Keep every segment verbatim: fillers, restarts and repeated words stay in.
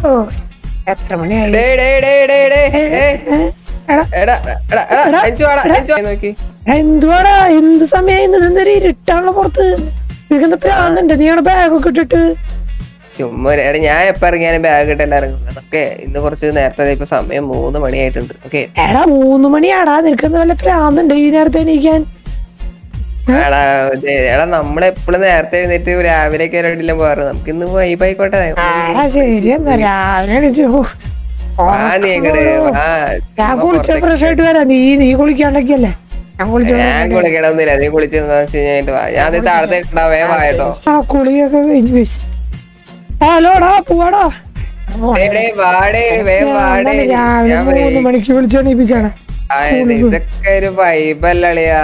എത്ര മണിയായി? എന്തുവാടാ എന്ത് സമയം എന്തൊരു ഇരുട്ടാണല്ലോ പുറത്ത്. നിനക്കെന്താ പ്രാന്തുണ്ട്? നീ അവിടെ ബാഗൊക്കെ ഇട്ടിട്ട് ചുമ്മാ ഞാൻ എപ്പ ഇറങ്ങിയാലും ബാഗ് ഇട്ടല്ല ഇറങ്ങുന്നത്. ഓക്കെ ഇന്ന് കുറച്ച് നേരത്തെ ഇപ്പൊ സമയം മൂന്ന് മണിയായിട്ടുണ്ട്. ഓക്കെ എടാ മൂന്ന് മണിയാടാ, നിനക്കെന്താ വല്ല പ്രാന്തുണ്ട് ഈ നേരത്തെ എണീക്കാൻ? എടാ എടാ നമ്മളെപ്പോഴും നേരത്തെ എഴുന്നേറ്റ് രാവിലെ കയറിയിട്ടില്ല പോകാറ്. നമുക്ക് ഇന്ന് വൈബായിക്കോട്ടെ. ശരി എന്നാ രാവിലെ ഞാൻ കുളിച്ച ഫ്രഷ് ആയിട്ട് വരാം. നീ നീ കുളിക്കാണ്ടൊക്കെയല്ലേ? ഞാൻ കുളിക്കണമെന്നില്ല. നീ കുളിച്ചെന്ന് വെച്ച് കഴിഞ്ഞിട്ട് ഞാൻ താഴത്തെ ഇട്ടുണ്ടാവേ വായട്ടോ. ആ കുളിയൊക്കെ കഴിഞ്ഞു. ഹലോടാ പോവാടാ. രാവിലെ മൂന്ന് മണിക്ക് വിളിച്ചെണീപ്പിച്ചാണ്. ഇതൊക്കെ ഒരു വൈബല്ലളിയാ.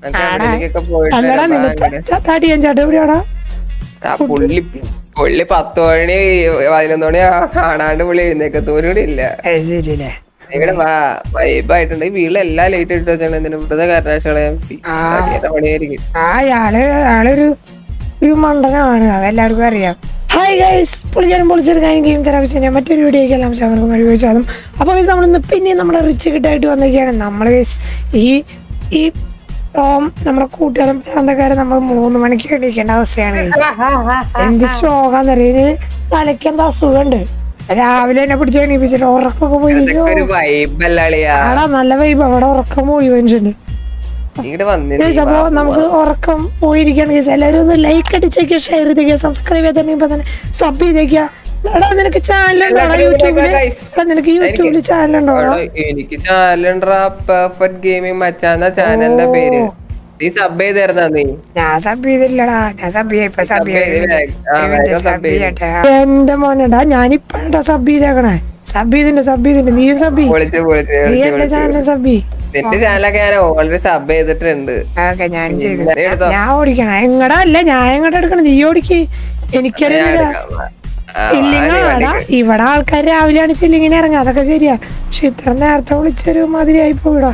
തടിയൻ ചേട്ടൻ എവിടെയാടാ? പുള്ളി പുള്ളി പത്ത് മണി പതിനൊന്ന് മണി കാണാണ്ട് പുള്ളി എഴുന്നേക്കത്തോരും കൂടി ഇല്ല. ശരിയല്ലേ? ഇവിടെ വൈബായിട്ടുണ്ട്. ഈ വീട്ടിലെല്ലാം ലേറ്റ് ഇട്ട് വെച്ചാൽ ഇവിടുത്തെ കാരണവശാളെ പണിയായിരിക്കും. ആ ആള് ആളൊരു ഒരു മണ്ടനാണ്, അതെല്ലാവർക്കും അറിയാം. ഹായ് ഗൈസ്, പൊളിക്കാനും പൊളിച്ചെടുക്കാനും ഗെയിം തെറാപ്പിച്ച് ഞാൻ മറ്റൊരു വീഡിയോയ്ക്ക് എല്ലാം ശവർക്കും അനുഭവിച്ചതും. അപ്പോൾ ഗൈസ് നമ്മളിന്ന് പിന്നെ നമ്മുടെ റിച്ച് കിട്ടായിട്ട് വന്നിരിക്കുകയാണ്. നമ്മൾ ഗൈസ് ഈ ഈ ടോം നമ്മുടെ കൂട്ടുകാരൻ പ്രാന്തക്കാരൻ നമ്മൾ മൂന്ന് മണിക്ക് എണീക്കേണ്ട അവസ്ഥയാണ് ഗൈസ്. എന്ത് ശോകാന്ന് അറിയാന് തലയ്ക്ക് എന്താ അസുഖമുണ്ട്. രാവിലെ എന്നെ പിടിച്ച് എണീപ്പിച്ചിട്ട് ഉറക്കൊക്കെ പോയി. ആടാ നല്ല വൈബ്. അവിടെ ഉറക്കം പോയി മനുഷ്യണ്ട്. അപ്പൊ നമുക്ക് ഉറക്കം പോയിരിക്കണം. എല്ലാവരും ഒന്ന് ലൈക്ക് അടിച്ചേക്കുക, ഷെയർ ചെയ്തേക്കുക, സബ്സ്ക്രൈബ് ചെയ്തേക്കുക, തന്നെ സബ് ചെയ്തേക്കുക. എടാ നിനക്ക് ചാനലുണ്ടോ യൂട്യൂബില്? നിനക്ക് യൂട്യൂബില് ചാനലുണ്ടോ? എനിക്ക് ചാനലുണ്ടാ പെർഫെക്റ്റ് ഗെയിമിംഗ് മച്ചാന്ന ചാനലിന്റെ പേര്. നീ സബ് ചെയ്തായിരുന്നാ? നീ ഞാൻ സബ് ചെയ്തില്ലടാ. ഞാൻ സബ് ചെയ്യ സബ് ചെയ്യട്ടെ. എന്റെ മോനടാ ഞാനിപ്പഴാ സബ് ചെയ്തേക്കണേ. സബ് ചെയ്തിട്ടുണ്ട് സബ് ചെയ്തിട്ടുണ്ട്. നീയും സബ് നീ എന്റെ ചാനൽ സബ് ചെയ്. നിന്റെ ചാനലൊക്കെ ഞാൻ ഓൾറെഡി സബ് ചെയ്തിട്ടുണ്ട്. ഞാൻ ഓടിക്കണം. എങ്ങടാ അല്ല ഞാൻ എങ്ങോട്ട് എടുക്കണം? നീ ഓടിക്ക്. എനിക്കറിയില്ല. ചില്ലിങ്ങാടാ ഇവിടെ ആൾക്കാർ രാവിലെയാണ് ചില്ലിങ്ങിന് ഇറങ്ങുക. അതൊക്കെ ശരിയാ. പക്ഷെ ഇത്ര നേരത്തെ വിളിച്ചൊരു മാതിരിയായി പോയിടാ.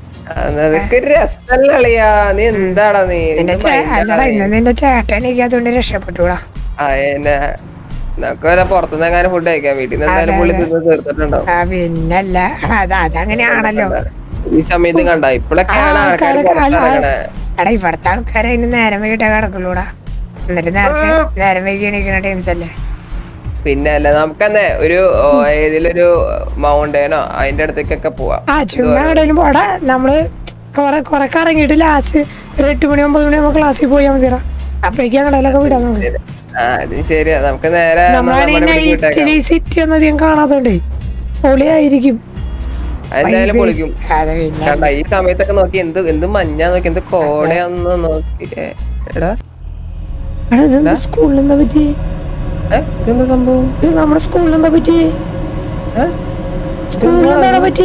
അല്ലടാ ഇന്ന് നിന്റെ ചേട്ടൻ എനിക്കതുകൊണ്ട് രക്ഷപ്പെട്ടൂടാ. പുറത്തുനിന്നെങ്ങാനും ഫുഡ് കഴിക്കാൻ വീട്ടിൽ നിന്ന് എന്തായാലും പുള്ളി തിന്ന് തീർത്തിട്ടുണ്ടാവും. പിന്നല്ല അത് അതങ്ങനെയാണല്ലോ. ഈ സമയത്ത് കണ്ട ഇപ്പോഴൊക്കെയാണ് ആൾക്കാർ എടാ ഇവിടത്തെ ആൾക്കാരെ അതിന് നേരം വൈകിട്ടേ കിടക്കുള്ളൂടാ. എന്നിട്ട് നേരത്തെ നേരം വൈകി എണീക്കുന്ന ടൈംസ് അല്ലേ? പിന്നെ അല്ല നമുക്കെന്നെ ഒരു ഏതിലൊരു മൗണ്ടനോ അതിന്റെ അടുത്തേക്കൊക്കെ പോവാം. ആ ചുമ്മാ എവിടെയും പോടാ. നമ്മള് കൊറേ കൊറേ കറങ്ങിയിട്ട് ലാസ്റ്റ് ഒരു എട്ട് മണി ഒമ്പത് മണി ആകുമ്പോ ക്ലാസ്സിൽ പോയാൽ മതിടാ. അപ്പഴേക്കും അങ്ങടെയൊക്കെ വിടാം നമുക്ക്. ശരിയാ നമുക്ക് നേരെ സിറ്റി ഒന്നും അധികം കാണാത്തോണ്ടേ പൊളിയായിരിക്കും. എന്തായാലും പൊളിക്കും. കണ്ട ഈ സമയത്തൊക്കെ നോക്കി എന്ത് എന്ത് മഞ്ഞാ നോക്കി എന്ത് കോടയാന്ന് നോക്കി. എടാ സ്കൂളിൽ എന്താ പറ്റി? എന്താ സംഭവം? നമ്മുടെ സ്കൂളിൽ എന്താ പറ്റി? സ്കൂളിൽ എന്താണ് പറ്റി?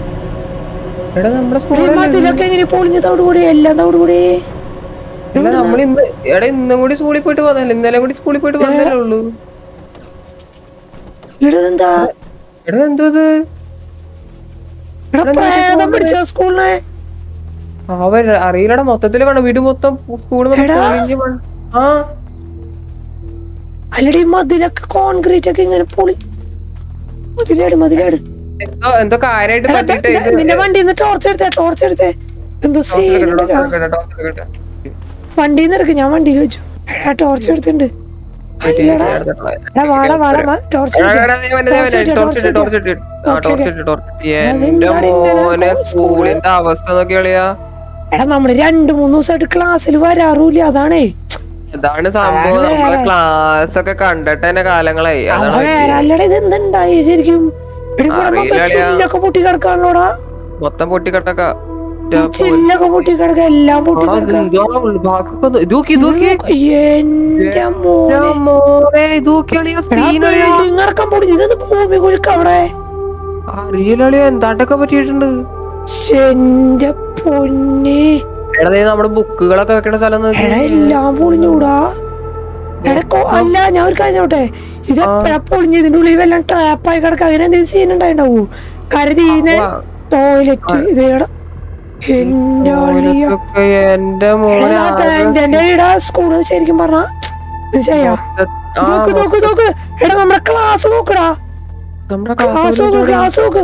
മതിലൊക്കെ എങ്ങനെ പൊളിഞ്ഞതോടുകൂടി എല്ലാം തോടുകൂടി നമ്മളിന്ന് എടാ ഇന്നും കൂടി സ്കൂളിൽ പോയിട്ട് വന്നല്ലേ? ഇന്നലെ കൂടി സ്കൂളിൽ പോയിട്ട് വന്നല്ലേ ഉള്ളൂ. എന്താ എടാ എന്തോ അവൻ അറിയില്ലടാ. മൊത്തത്തില് വേണം വീട് മൊത്തം സ്കൂള് ആ അല്ലടി മതിലൊക്കെ കോൺക്രീറ്റ് ഒക്കെ ഇങ്ങനെ പൊളി. മതിലാട് മതിലാട് എന്തോ എന്തോ കാര്യമായിട്ട് പറ്റിട്ട് നിന്റെ വണ്ടിന്ന് ടോർച്ച് എടുത്തേ ടോർച്ച് എടുത്തേ. എന്തോ വണ്ടിന്ന് എടുക്ക. ഞാൻ വണ്ടിയിൽ വെച്ചു. ടോർച്ച് എടുത്തിട്ടുണ്ട്. എടാ നമ്മള് രണ്ടു മൂന്ന് ദിവസമായിട്ട് ക്ലാസ്സിൽ വരാറില്ല. അതാണേ അതാണ് സംഭവം. നമ്മളെ ക്ലാസ് ഒക്കെ കണ്ടിട്ട് തന്നെ കാലങ്ങളായി. അല്ലടാ ഇത് എന്തുണ്ടായി ശരിക്കും? ചില്ലൊക്കെ പൊട്ടി കിടക്കാണല്ലോടാ. മൊത്തം പൊട്ടി കിടക്ക ചില്ലൊക്കെ പൊട്ടി കിടക്ക. എല്ലാം പൊട്ടി കിടക്കാൻ പൊടിഞ്ഞത് ഭൂമി കുലുക്ക അവിടെ. എന്താണ്ടൊക്കെ പറ്റിയിട്ടുണ്ട്. എന്റെ പൊന്നെ നമ്മുടെ ബുക്കുകളൊക്കെ വെക്കണ സ്ഥലം എല്ലാം പൊളിഞ്ഞൂടാ. അല്ല ഞാൻ ഒരു കഴിഞ്ഞോട്ടെ, ഇത് എപ്പോഴാ പൊളിഞ്ഞ? ഇതിന്റെ ഉള്ളിൽ വല്ല ട്രാപ്പായി കിടക്ക അങ്ങനെ എന്തെങ്കിലും സീൻ ഉണ്ടായിണ്ടാവൂ? കരുതിന്ന് ടോയ്ലറ്റ് ഇതേടാ. എന്റെ സ്കൂള് ശരിക്കും പറഞ്ഞാ ചെയ്യാ. നോക്ക് നോക്ക് നോക്ക്. എടാ നമ്മുടെ ക്ലാസ് നോക്കടാ. നമ്മുടെ ക്ലാസ് നോക്ക് ക്ലാസ് നോക്ക്.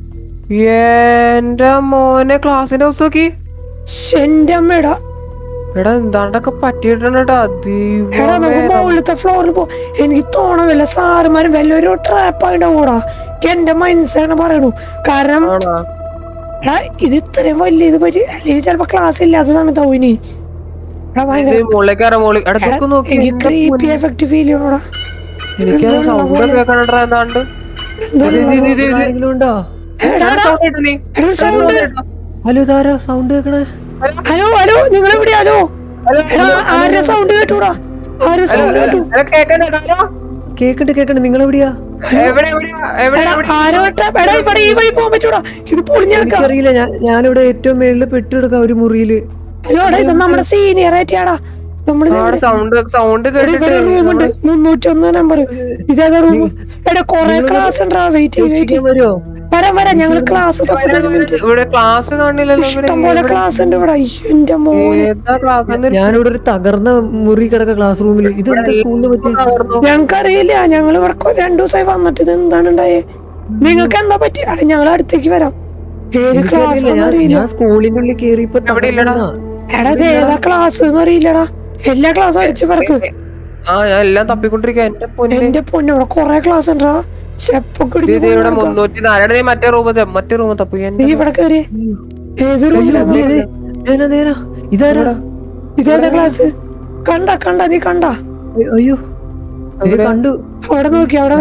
എന്റെ മോനെ ക്ലാസ്സിന്റെ അവസ്ഥ നോക്കി. എന്റെ അമ്മേടാ എടാ എന്താണ്ടൊക്കെ പറ്റിയിട്ടുണ്ടാ. എടാ നമുക്ക് മുകളിലത്തെ ഫ്ലോറിൽ പോ. എനിക്ക് തോന്നണില്ല സാറുമാരും വല്ലൊരു ട്രാപ്പായിട്ട് കൂടാ. എന്റെ മനസ്സാണ് പറയണു. കാരണം എടാ ഇത് ഇത്രയും വലിയ ഇത് പറ്റി അല്ലെങ്കിൽ ചിലപ്പോ ക്ലാസ് ഇല്ലാത്ത സമയത്താവും ഇനി. എനിക്ക് ക്രീപ്പി എഫക്ട് ഫീൽ ചെയ്യണോടാ. ഹലോ ഹലോ നിങ്ങൾ എവിടെയാ? ഹലോ ആരുടെ സൗണ്ട് കേട്ടൂടാ? ആരുടെ സൗണ്ട് കേട്ടു? കേക്കണ്ട് കേക്കണ്ട്. നിങ്ങൾ എവിടെയാ? ഇത് അറിയില്ല. ഞാനിവിടെ ഏറ്റവും മേളില് പെട്ടെടുക്കാം ഒരു മുറിയില്. ഹലോ ഇത് നമ്മുടെ സീനിയർ ആയിട്ടാടാ. മുന്നൂറ്റി ഒന്ന് നമ്പർ. ഇതേതാ റൂം? എടാ കൊറേ ക്ലാസ് ഉണ്ടാ. വെയിറ്റ് വെയിറ്റ് വരുമോ? വരാം വരാം. ഞങ്ങള് ക്ലാസ് ഇഷ്ടംപോലെ ക്ലാസ് ഉണ്ട് ഇവിടെ. എന്റെ മോനെ ഞാനിവിടെ ഒരു തകർന്ന മുറി കിടക്ക ക്ലാസ് റൂമിൽ. ഇത് സ്കൂളിന് പറ്റി ഞങ്ങൾക്കറിയില്ല. ഞങ്ങൾ ഇവിടെ രണ്ടു ദിവസമായി വന്നിട്ട് ഇത് എന്താണ് ഉണ്ടായേ? നിങ്ങൾക്ക് എന്താ പറ്റി? ഞങ്ങൾ അടുത്തേക്ക് വരാം. ഏത് ക്ലാസ് അറിയില്ല. സ്കൂളിന്റെ ഉള്ളിൽ കേറിയപ്പോ എടാ ഇത് ഏതാ ക്ലാസ് എന്ന് അറിയില്ലടാ. എല്ലാ ക്ലാസ്സും അടിച്ചു പറക്ക്. എല്ലാം തപ്പിക്കൊണ്ടിരിക്കുക. എന്റെ പൊന്നെ ഇവിടെ കൊറേ ക്ലാസ് ഉണ്ടാ. മറ്റേ റൂമ് മറ്റേ റൂമ് തപ്പി. നീ ഇവിടെ കേറി ഏത് റൂമിലാ? ഇതാരാ? ഇതേതാ ക്ലാസ്? കണ്ട കണ്ട നീ കണ്ട? അയ്യോ കണ്ടു. അവിടെ നോക്കി. അവിടെ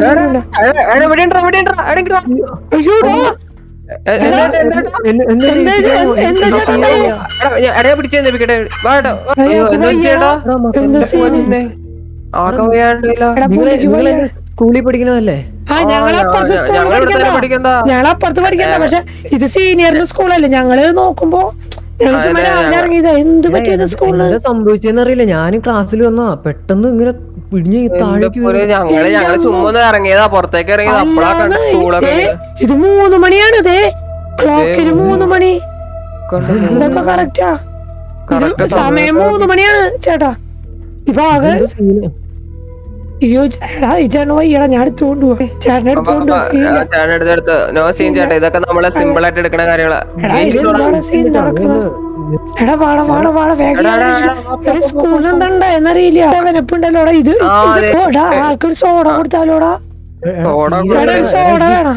സ്കൂളിൽ പഠിക്കണതല്ലേ? ഞങ്ങളപ്പുറത്ത് ഞങ്ങളപ്പുറത്ത് പഠിക്കണ്ട. പക്ഷെ ഇത് സീനിയറിന്റെ സ്കൂളല്ലേ. ഞങ്ങള് നോക്കുമ്പോ ഇറങ്ങിയതാ. എന്ത് പറ്റിയത് സ്കൂളില് സംഭവിച്ചെന്നറിയില്ല. ഞാനും ക്ലാസ്സിൽ വന്നാ പെട്ടെന്ന് ഇങ്ങനെ പിടിഞ്ഞ് താഴേക്ക്. ഇറങ്ങിയതാ പുറത്തേക്ക് ഇറങ്ങിയത്. ഇത് മൂന്ന് മണിയാണ്. ഇതേ ക്ലോക്കില് മൂന്ന് മണി. ഇതൊക്കെ കറക്റ്റാ. സമയം മൂന്ന് മണിയാണ് ചേട്ടാ. ഇപ്പൊ ആകെ അയ്യോ ചേട്ടാ ഈ ചേട്ടൻ വയ്യടാ. ഞാൻ എടുത്തുകൊണ്ട് പോവാ. ചേട്ടനെ എടുത്തുകൊണ്ട് ഇതൊക്കെ നമ്മളെ സിമ്പിൾ ആയിട്ട് എടുക്കുന്ന കാര്യങ്ങളാ. സീൻ നടക്കുന്നത്. എടാ വാട വാട വാട വേഗം. സ്കൂളിൽ എന്താ എന്നറിയില്ല. വെനപ്പുണ്ടല്ലോടാ. ഇത് ആൾക്കൊരു സോഡ കൊടുത്താലോടാ. സോഡ വേണോ?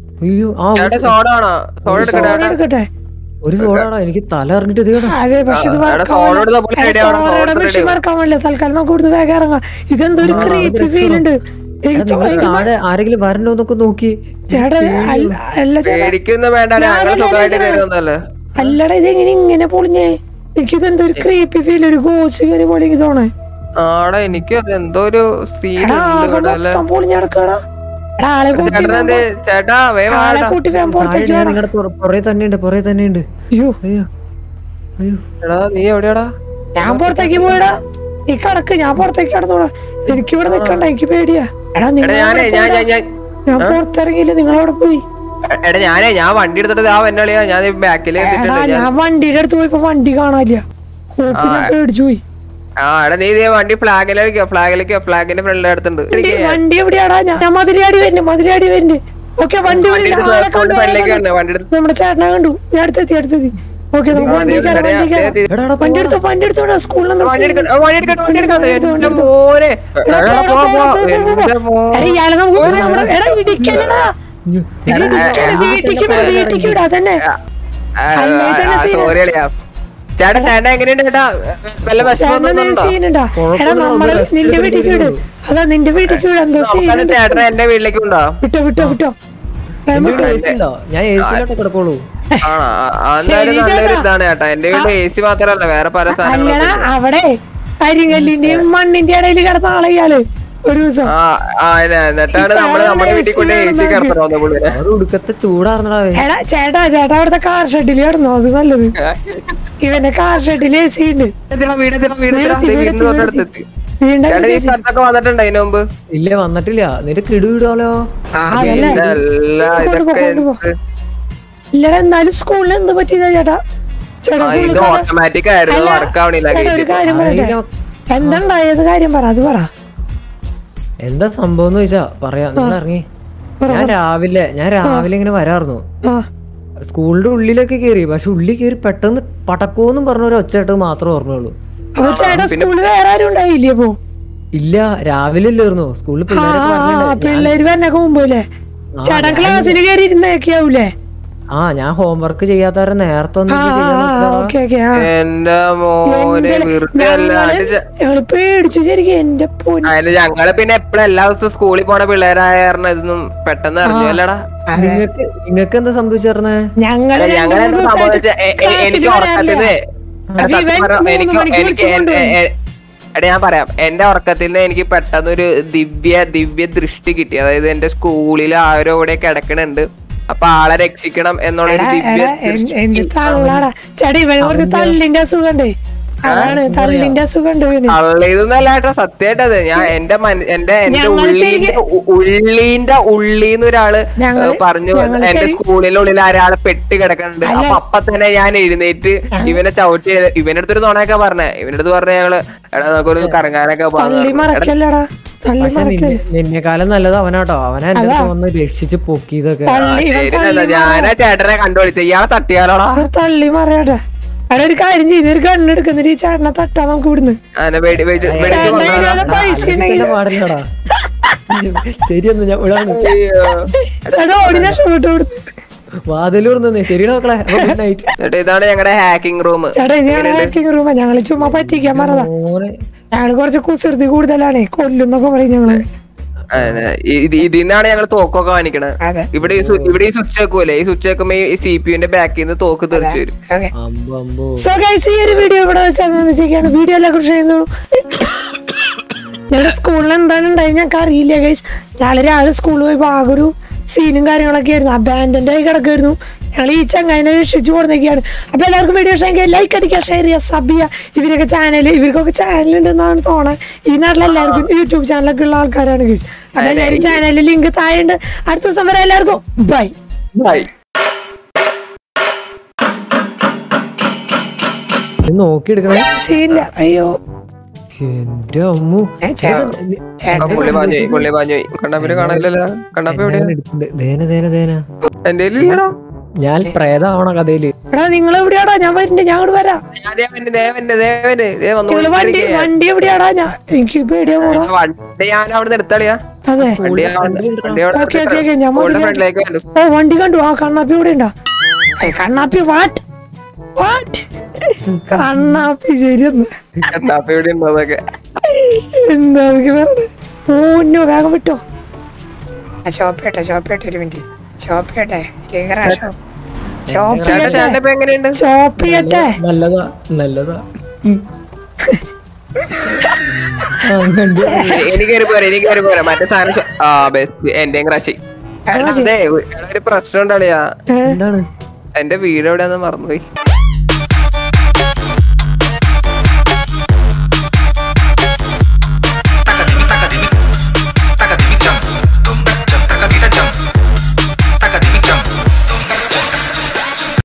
സോഡ എടുക്കട്ടെ. ഒരു സോഡാടാ. എനിക്ക് തല അറിഞ്ഞിട്ട് അതെ. പക്ഷെ ഇത് മെഷീൻ വറക്കാൻ വേണ്ടില്ല. തൽക്കാലം നമുക്ക് ഇവിടുന്ന് വേഗം ഇറങ്ങാം. ഇതെന്തൊരു ക്രീപ്പി ഫീൽ ഉണ്ട്. ആരെങ്കിലും വരണോന്നൊക്കെ നോക്കി. ചേട്ടാ അല്ലടാ ഇതെങ്ങനെ ഇങ്ങനെ പൊളിഞ്ഞേ? എനിക്കിതെന്തോ ഒരു ക്രീപ്പി ഫീൽ. ഒരു ഗോസ് കയറി പോലെ എനിക്ക് തോന്നേ. എനിക്ക് എന്തോ ഒരു സീൻ പൊളിഞ്ഞടക്കാടാ. ആളെ കൂട്ടി പുറകെ തന്നെയുണ്ട്. പുറകെ തന്നെയുണ്ട്. അയ്യോ നീ എവിടെയാടാ? ഞാൻ പുറത്തേക്ക് പോയടാ. നീ കടക്ക്. ഞാൻ പുറത്തേക്ക് കടന്നോടാ. എനിക്ക് ഇവിടെ നിക്കണ്ട. എനിക്ക് പേടിയാ. എടാ ഞാൻ പുറത്തിറങ്ങിയില്ല. നിങ്ങളവിടെ പോയി? എടാ ഞാനേ ഞാൻ വണ്ടി എടുത്തിട്ട് ഞാൻ ബാക്കില് ഞാൻ വണ്ടിയുടെ അടുത്ത് പോയപ്പോ വണ്ടി കാണാനില്ല. പേടിച്ചു പോയി. ആ എടാ നീ വണ്ടി ഫ്ലാഗിലേക്ക് ഫ്ലാഗിലേക്ക് ഫ്ലാഗിന്റെ ഫ്രണ്ടിലെടുത്തുണ്ട്. വണ്ടി എവിടെയാടാ? ഞാൻ മതിരിയാടി വരുന്നു. മതിരിയാടി വരുന്നു. ഓക്കെ വണ്ടി നമ്മുടെ ചേട്ടനെ കണ്ടു. ഞാൻ അടുത്തെത്തി അടുത്തെത്തി. ഓക്കെ വണ്ടി എടുത്തു. വണ്ടി എടുത്തോടാ. സ്കൂളിൽ വീട്ടിക്ക് വീട്ടിക്ക് വിടാ തന്നെ. ചേട്ടാ ചേട്ടാ എങ്ങനെയുണ്ട് ചേട്ടാ? വല്ല സീനുണ്ടാ? എടാ നമ്മള് നിന്റെ വീട്ടിക്ക് വിടും. അതാ നിന്റെ വീട്ടിക്ക് വിടാം. എന്തോ ചേട്ടൻ എന്റെ വീട്ടിലേക്ക് ഉണ്ടോ? വിട്ടോ വിട്ടോ വിട്ടോ. ഞാൻ ഏസിലോട്ട് കിടക്കോളൂ. നല്ലൊരു ഇതാണ് ചേട്ടാ. എന്റെ വീട്ടിൽ എ സി മാത്രല്ല വേറെ പല സാധനങ്ങളും. അവിടെ കരിങ്കല്ലിന്റെയും മണ്ണിന്റെ ഇടയിൽ കിടന്ന ആളെയാള് ഒരു ദിവസം എന്നിട്ടാണ് നമ്മള് നമ്മുടെ വീട്ടിൽ കൊണ്ട് എ സി കിടക്കുന്നത്. ചൂടാർന്നടാ. എടാ ചേട്ടാ ചേട്ടാ അവിടുത്തെ കാർ ഷെഡിൽ കിടന്നോ? അത് നല്ലത്. ഇവന്റെ കാർ ഷെഡിൽ എ സി ഉണ്ട്. വന്നിട്ടുണ്ട് അതിന് മുമ്പ്? ഇല്ല വന്നിട്ടില്ല. നിന്റെ കിടു വിടാലോ. ഇല്ലടാ എന്നാലും സ്കൂളിൽ എന്ത് പറ്റിയതാ ചേട്ടാ? ഓട്ടോമാറ്റിക് ആയിരുന്നു. വർക്ക് ആവണില്ല. എന്താണ്ടായത് കാര്യം പറ. അത് പറ. എന്താ സംഭവം ചോദിച്ചാ പറയാ. നിങ്ങൾ ഇറങ്ങി. ഞാൻ രാവിലെ ഞാൻ രാവിലെ ഇങ്ങനെ വരാറുന്നു സ്കൂളിന്റെ ഉള്ളിലൊക്കെ കേറി. പക്ഷെ ഉള്ളിൽ കേറി പെട്ടെന്ന് പടക്കോന്നും പറഞ്ഞ ഒരു ഒച്ചയായിട്ട് മാത്രമേ ഓർമ്മയുള്ളൂ. ഇല്ല രാവിലെ ഇല്ലായിരുന്നു സ്കൂളിൽ പിള്ളേര് വരണൊക്കെ മുമ്പല്ലേ ചേട്ടൻ ക്ലാസ്സിൽ കയറി ഇരുന്നേക്കാവൂലേ? ആ ഞാൻ ഹോംവർക്ക് ചെയ്യാത്ത നേരത്തെ പേടിച്ചു ശരിക്കും എന്റെ ഞങ്ങള് പിന്നെ എപ്പോഴും എല്ലാ ദിവസവും സ്കൂളിൽ പോണ പിള്ളേരായ കാരണം ഇതൊന്നും പെട്ടെന്ന് അറിഞ്ഞല്ലടാ. നിങ്ങക്ക് നിങ്ങക്ക് എന്താ സംഭവിച്ചേ? ഞങ്ങള് ഞങ്ങളെന്താ സംഭവിച്ച എനിക്ക് ഉറക്കത്തിന്ന് എനിക്ക് എനിക്ക് എടാ ഞാൻ പറയാം, എന്റെ ഉറക്കത്തിൽ നിന്ന് എനിക്ക് പെട്ടെന്നൊരു ദിവ്യ ദിവ്യ ദൃഷ്ടി കിട്ടി. അതായത് എന്റെ സ്കൂളിൽ ആരോ ഇവിടെ കിടക്കണുണ്ട്, അപ്പൊ ആളെ രക്ഷിക്കണം എന്നുള്ളൊരു ദിവ്യ തള്ളിന്റെ അസുഖണ്ടേ അതാണ് തള്ളിന്റെ അസുഖണ്ട്. തള്ളിയതൊന്നല്ലാട്ടോ സത്യമായിട്ടത്. ഞാൻ എന്റെ എന്റെ എന്റെ ഉള്ളിന്റെ ഉള്ളിന്റെ ഉള്ളിന്ന് ഒരാള് പറഞ്ഞു എന്റെ സ്കൂളിനുള്ളിൽ ഒരാളെ പെട്ട് കിടക്കുന്നുണ്ട്. അപ്പൊ അപ്പൊ തന്നെ ഞാൻ എഴുന്നേറ്റ് ഇവനെ ചവിട്ടി ഇവന്റെ അടുത്തൊരു നുണയൊക്കെ പറഞ്ഞേ. ഇവന്റെ അടുത്ത് പറഞ്ഞ ഞങ്ങള് എടാ നമുക്കൊരു കറങ്ങാനൊക്കെ നിന്നെക്കാലം നല്ലത് അവനാട്ടോ. അവനെ വന്ന് രക്ഷിച്ച് പൊക്കിയതൊക്കെ. ഞാനാ ചേട്ടനെ കണ്ടുപിടിച്ച ഇയാളെ തട്ടിയാലോടാ. തള്ളി മറിയാട്ടാ. അവിടെ ഒരു കാര്യം ചെയ്ത് ഒരു കണ്ണെടുക്കുന്ന ഈ ചേട്ടനെ തട്ടാ നമുക്ക് ഇവിടുന്ന് ശരിയെന്ന് ഞാൻ വാതിലൂർന്നേ. ശരി നോക്കളെ. ഇതാണ് ഞങ്ങളുടെ ഹാക്കിംഗ് റൂം. ചേട്ടാ ഇത് ഞങ്ങളുടെ ഹാക്കിംഗ് റൂമാ. ഞങ്ങള് ചുമ്മാ പറ്റിക്കാൻ പറഞ്ഞതാ. ഞങ്ങള് കുറച്ച് കുസൃതി കൂടുതലാണ്, കൊല്ലുന്നൊക്കെ പറയും ഞങ്ങള്. ഇതിന്നാണ് ഞങ്ങൾ തോക്കൊക്കെ കാണിക്കണത്. ഇവിടെ ഇവിടെ ഈ സ്വിച്ച് വെക്കൂല്ലേ, ഈ സ്വിച്ച് വെക്കുമ്പോ ഈ സി പി യുന്റെ ബാക്കിൽ നിന്ന് തോക്ക് തെറിച്ചു വരും. സോ ഗൈസ് ഈ ഒരു വീഡിയോ ഇവിടെ വെച്ചാണ്. വീഡിയോ എല്ലാം കുറിച്ച് ഞങ്ങളുടെ സ്കൂളിൽ എന്താണ് ഉണ്ടായി ഞങ്ങൾക്ക് അറിയില്ല ഗൈസ്. ഞങ്ങള് രാവിലെ സ്കൂളിൽ പോയപ്പോ ആകെ ഒരു സീനും കാര്യങ്ങളൊക്കെ ആയിരുന്നു. അബാൻഡന്റ് ആയി കിടക്കായിരുന്നു. ഞങ്ങൾ ഈ ചങ്ങായിനെ രക്ഷിച്ചു കൊടുത്തേക്കാണ്. അപ്പൊ എല്ലാവർക്കും വീഡിയോ ഇഷ്ടമെങ്കിൽ ലൈക്ക് അടിക്കുക, ഷെയർ ചെയ്യുക, സബ് ചെയ്യുക. ഇവരൊക്കെ ചാനൽ ഇവർക്കൊക്കെ ചാനൽ ഉണ്ടെന്നാണ് തോന്നുന്നത്. ഈ നാട്ടിൽ എല്ലാവർക്കും യൂട്യൂബ് ചാനലൊക്കെ ഉള്ള ആൾക്കാരാണ് ഗൈസ്. അപ്പൊ എല്ലാവരും ചാനലിൽ ലിങ്ക് താഴെ ഉണ്ട്. അടുത്ത ദിവസം വരെ എല്ലാവർക്കും ബൈ ബൈ. നോക്കി എടുക്കണേ സീനില്ല. അയ്യോ എന്റെ അമ്മു ഞാൻ പ്രേതാവണ കഥയില്. നിങ്ങൾ എവിടെയാടാ? ഞാൻ വരുന്നുണ്ട്, ഞാൻ അങ്ങോട്ട് വരാം. വണ്ടി വണ്ടി എവിടെയാടാ? ഞാൻ എനിക്ക് പേടിയാ പോടാ. അതെ ഓ വണ്ടി കണ്ടു. ആ കണ്ണാപ്പി ഇവിടെ ഉണ്ടോ? കണ്ണാപ്പി വാട്ട് വാട്ട് കണ്ണാപ്പി ശരിയെന്ന് എന്താ പറഞ്ഞത്? ഓന്നോ വേഗം വിട്ടോ. ചോപ്പേട്ടെ ചോപ്പേട്ടെ ഒരു മിനിറ്റ് ചോപ്പേട്ടെ ചോപ്പിയട്ടെ. നല്ലതാ നല്ലതാ. എനിക്കൊരു പോരാ എനിക്കൊരു പോരാ മറ്റേ സാധനം എന്റെയും ക്രാഷ്. ഒരു പ്രശ്നം ഉണ്ടാളിയാ. എന്താണ്? എന്റെ വീട് എവിടെയാന്ന് മറന്നുപോയി.